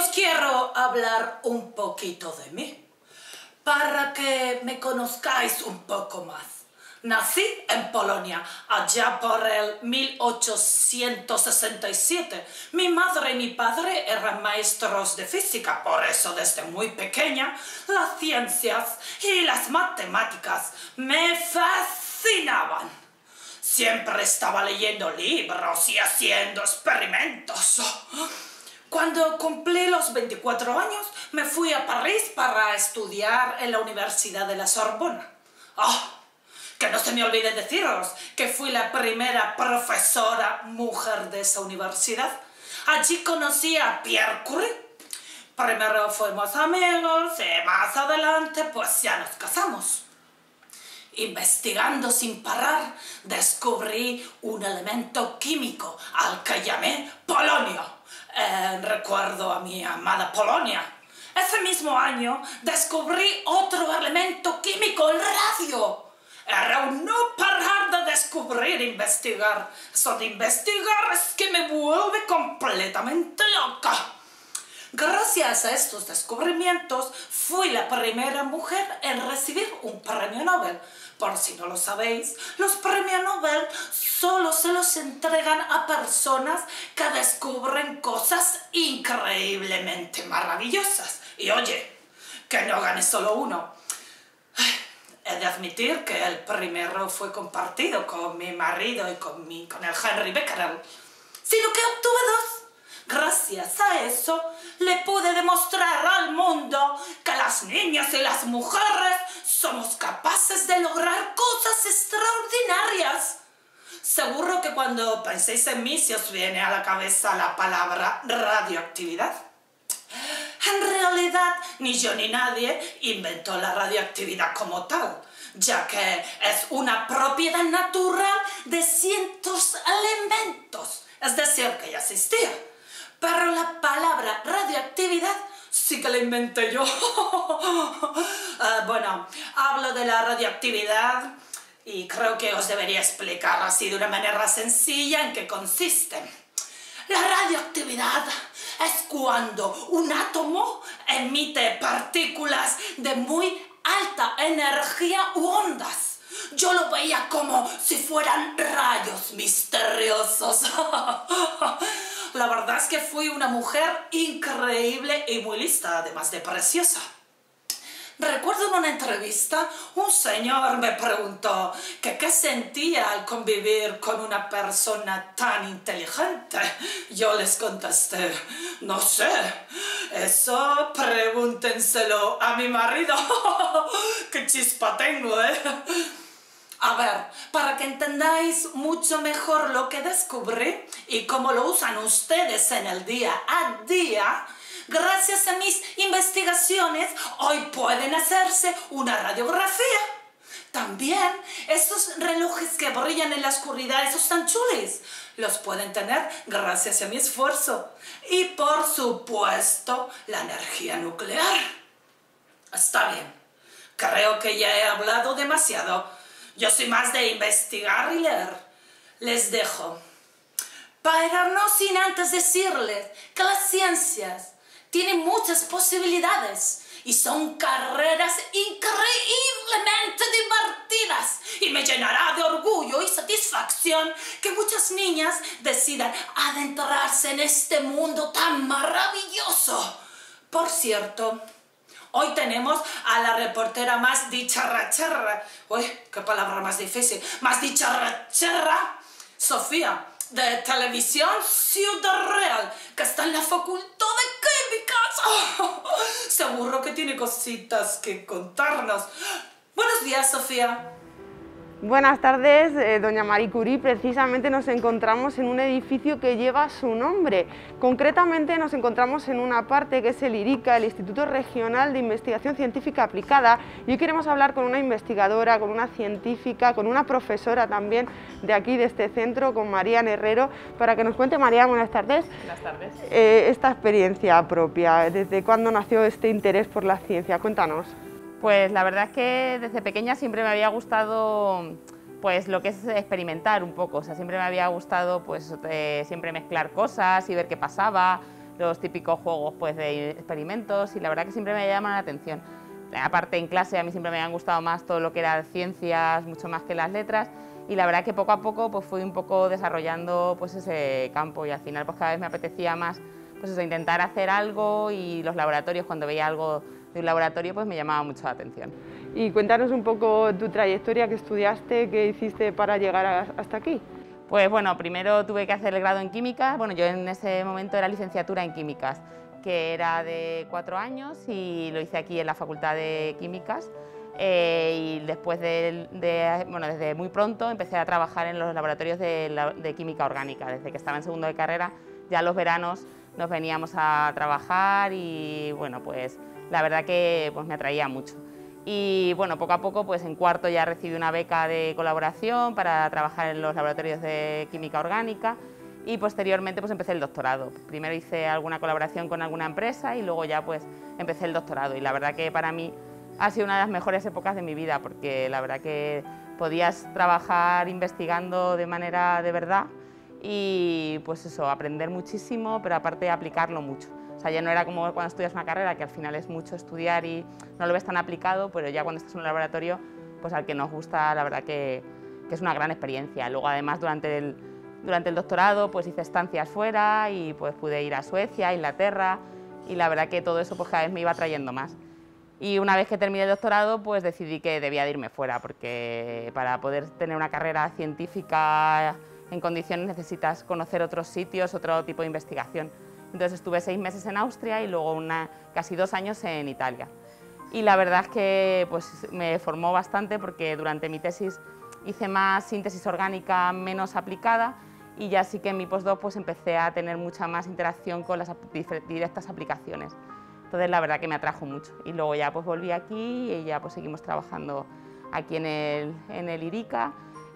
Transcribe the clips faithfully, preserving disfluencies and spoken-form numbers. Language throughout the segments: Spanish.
quiero hablar un poquito de mí, para que me conozcáis un poco más. Nací en Polonia, allá por el mil ochocientos sesenta y siete. Mi madre y mi padre eran maestros de física, por eso desde muy pequeña las ciencias y las matemáticas me fascinaban. Siempre estaba leyendo libros y haciendo experimentos. Cuando cumplí los veinticuatro años, me fui a París para estudiar en la Universidad de la Sorbona. ¡Oh! Que no se me olvide deciros que fui la primera profesora mujer de esa universidad. Allí conocí a Pierre Curie. Primero fuimos amigos y más adelante pues ya nos casamos. Investigando sin parar, descubrí un elemento químico al que llamé polonio. En recuerdo a mi amada Polonia. Ese mismo año descubrí otro elemento químico, el radio. Era un no parar de descubrir e investigar. Eso de investigar es que me vuelve completamente loca. Gracias a estos descubrimientos, fui la primera mujer en recibir un premio Nobel. Por si no lo sabéis, los premios Nobel solo se los entregan a personas que descubren cosas increíblemente maravillosas. Y oye, que no gane solo uno. He de admitir que el primero fue compartido con mi marido y con, mi, con el Henry Becquerel, sino que obtuve dos. Gracias a eso, le pude demostrar al mundo que las niñas y las mujeres somos capaces de lograr cosas extraordinarias. Seguro que cuando penséis en mí se os viene a la cabeza la palabra radioactividad. En realidad, ni yo ni nadie inventó la radioactividad como tal, ya que es una propiedad natural de cientos elementos, es decir, que ya existía. Pero la palabra radioactividad sí que la inventé yo. uh, bueno, hablo de la radioactividad y creo que os debería explicar así de una manera sencilla en qué consiste. La radioactividad es cuando un átomo emite partículas de muy alta energía u ondas. Yo lo veía como si fueran rayos misteriosos. La verdad es que fui una mujer increíble y muy lista, además de preciosa. Recuerdo en una entrevista, un señor me preguntó que qué sentía al convivir con una persona tan inteligente. Yo les contesté, no sé, eso pregúntenselo a mi marido. ¡Qué chispa tengo, eh! A ver, para que entendáis mucho mejor lo que descubrí y cómo lo usan ustedes en el día a día, gracias a mis investigaciones, hoy pueden hacerse una radiografía. También esos relojes que brillan en la oscuridad, esos tan chulis, los pueden tener gracias a mi esfuerzo. Y por supuesto, la energía nuclear. Está bien, creo que ya he hablado demasiado. Yo soy más de investigar y leer. Les dejo. Pero no sin antes decirles que las ciencias tienen muchas posibilidades y son carreras increíblemente divertidas. Y me llenará de orgullo y satisfacción que muchas niñas decidan adentrarse en este mundo tan maravilloso. Por cierto, hoy tenemos a la reportera más dicharrachera, uy, qué palabra más difícil, más dicharrachera, Sofía, de Televisión Ciudad Real, que está en la Facultad de Químicas. Oh, seguro que tiene cositas que contarnos. Buenos días, Sofía. Buenas tardes, eh, doña Marie Curie. Precisamente nos encontramos en un edificio que lleva su nombre. Concretamente nos encontramos en una parte que es el IRICA, el Instituto Regional de Investigación Científica Aplicada, y hoy queremos hablar con una investigadora, con una científica, con una profesora también de aquí, de este centro, con Marian Herrero, para que nos cuente, Marian, buenas tardes. Buenas tardes. Eh, esta experiencia propia, ¿desde cuándo nació este interés por la ciencia? Cuéntanos. Pues la verdad es que desde pequeña siempre me había gustado pues lo que es experimentar un poco, o sea, siempre me había gustado pues eh, siempre mezclar cosas y ver qué pasaba, los típicos juegos pues, de experimentos, y la verdad que siempre me llaman la atención. Aparte, en clase a mí siempre me han gustado más todo lo que era ciencias, mucho más que las letras, y la verdad que poco a poco pues, fui un poco desarrollando pues, ese campo, y al final pues, cada vez me apetecía más pues, eso, intentar hacer algo, y los laboratorios, cuando veía algo de un laboratorio, pues me llamaba mucho la atención. Y cuéntanos un poco tu trayectoria, qué estudiaste, qué hiciste para llegar a, hasta aquí. Pues bueno, primero tuve que hacer el grado en química. Bueno, yo en ese momento era licenciatura en químicas, que era de cuatro años, y lo hice aquí en la Facultad de Químicas. Eh, y después de, de, bueno, desde muy pronto empecé a trabajar en los laboratorios de, la, de química orgánica. Desde que estaba en segundo de carrera, ya los veranos nos veníamos a trabajar, y bueno, pues la verdad que pues, me atraía mucho. Y bueno, poco a poco, pues en cuarto ya recibí una beca de colaboración para trabajar en los laboratorios de química orgánica, y posteriormente pues empecé el doctorado. Primero hice alguna colaboración con alguna empresa y luego ya pues empecé el doctorado, y la verdad que para mí ha sido una de las mejores épocas de mi vida, porque la verdad que podías trabajar investigando de manera de verdad y pues eso, aprender muchísimo, pero aparte aplicarlo mucho. O sea, ya no era como cuando estudias una carrera, que al final es mucho estudiar y no lo ves tan aplicado, pero ya cuando estás en un laboratorio, pues al que nos gusta, la verdad que, que es una gran experiencia. Luego, además, durante el, durante el doctorado, pues hice estancias fuera, y pues pude ir a Suecia, a Inglaterra, y la verdad que todo eso pues cada vez me iba trayendo más. Y una vez que terminé el doctorado, pues decidí que debía de irme fuera, porque para poder tener una carrera científica en condiciones necesitas conocer otros sitios, otro tipo de investigación. Entonces estuve seis meses en Austria y luego una, casi dos años en Italia. Y la verdad es que pues, me formó bastante, porque durante mi tesis hice más síntesis orgánica menos aplicada, y ya sí que en mi postdoc pues, empecé a tener mucha más interacción con las directas aplicaciones. Entonces la verdad que me atrajo mucho, y luego ya pues, volví aquí y ya pues, seguimos trabajando aquí en el, en el IRICA,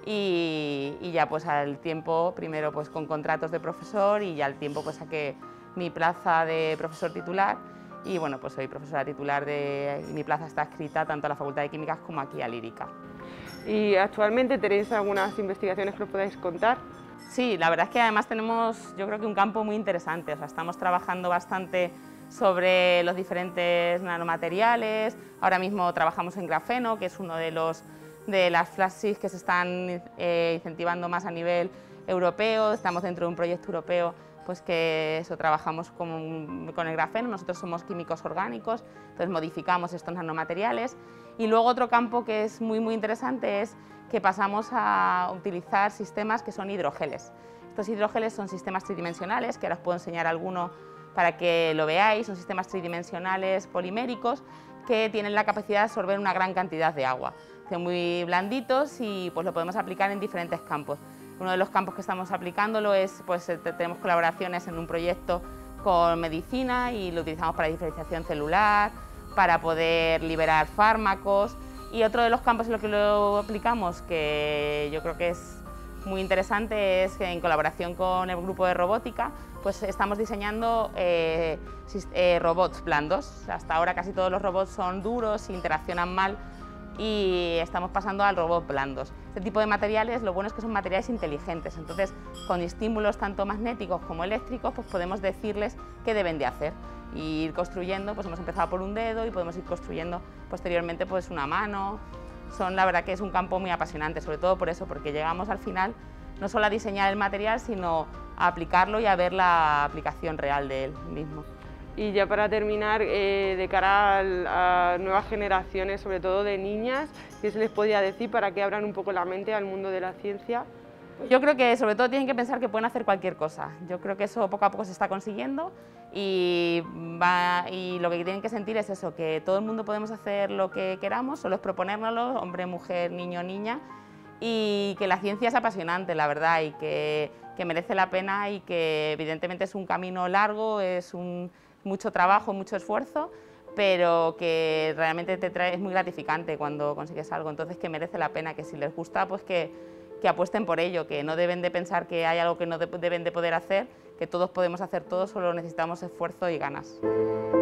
y, y ya pues al tiempo, primero pues con contratos de profesor, y ya al tiempo pues saqué mi plaza de profesor titular, y bueno, pues soy profesora titular de, y mi plaza está adscrita tanto a la Facultad de Químicas como aquí al IRICA. ¿Y actualmente tenéis algunas investigaciones que nos podáis contar? Sí, la verdad es que además tenemos, yo creo que un campo muy interesante. O sea, estamos trabajando bastante sobre los diferentes nanomateriales. Ahora mismo trabajamos en grafeno, que es uno de, los, de las flashes que se están eh, incentivando más a nivel europeo. Estamos dentro de un proyecto europeo pues que eso, trabajamos con, con el grafeno. Nosotros somos químicos orgánicos, entonces modificamos estos nanomateriales. Y luego otro campo que es muy, muy interesante es que pasamos a utilizar sistemas que son hidrogeles. Estos hidrogeles son sistemas tridimensionales, que ahora os puedo enseñar alguno para que lo veáis. Son sistemas tridimensionales poliméricos que tienen la capacidad de absorber una gran cantidad de agua. Son muy blanditos y pues lo podemos aplicar en diferentes campos. Uno de los campos que estamos aplicándolo es, pues tenemos colaboraciones en un proyecto con medicina, y lo utilizamos para diferenciación celular, para poder liberar fármacos. Y otro de los campos en los que lo aplicamos, que yo creo que es muy interesante, es que en colaboración con el grupo de robótica, pues estamos diseñando eh, eh, robots blandos. Hasta ahora casi todos los robots son duros, interaccionan mal, y estamos pasando a robots blandos. Este tipo de materiales, lo bueno es que son materiales inteligentes, entonces con estímulos tanto magnéticos como eléctricos pues podemos decirles qué deben de hacer, y ir construyendo. Pues hemos empezado por un dedo y podemos ir construyendo posteriormente pues una mano. Son, la verdad que es un campo muy apasionante, sobre todo por eso, porque llegamos al final no solo a diseñar el material, sino a aplicarlo y a ver la aplicación real de él mismo. Y ya para terminar, eh, de cara a, a nuevas generaciones, sobre todo de niñas, ¿qué se les podría decir para que abran un poco la mente al mundo de la ciencia? Yo creo que sobre todo tienen que pensar que pueden hacer cualquier cosa. Yo creo que eso poco a poco se está consiguiendo, y, va, y lo que tienen que sentir es eso, que todo el mundo podemos hacer lo que queramos, solo es proponérnoslo, hombre, mujer, niño, niña, y que la ciencia es apasionante, la verdad, y que, que merece la pena, y que evidentemente es un camino largo, es un, mucho trabajo, mucho esfuerzo, pero que realmente te trae, es muy gratificante cuando consigues algo. Entonces que merece la pena, que si les gusta pues que, que apuesten por ello, que no deben de pensar que hay algo que no de, deben de poder hacer, que todos podemos hacer todo, solo necesitamos esfuerzo y ganas.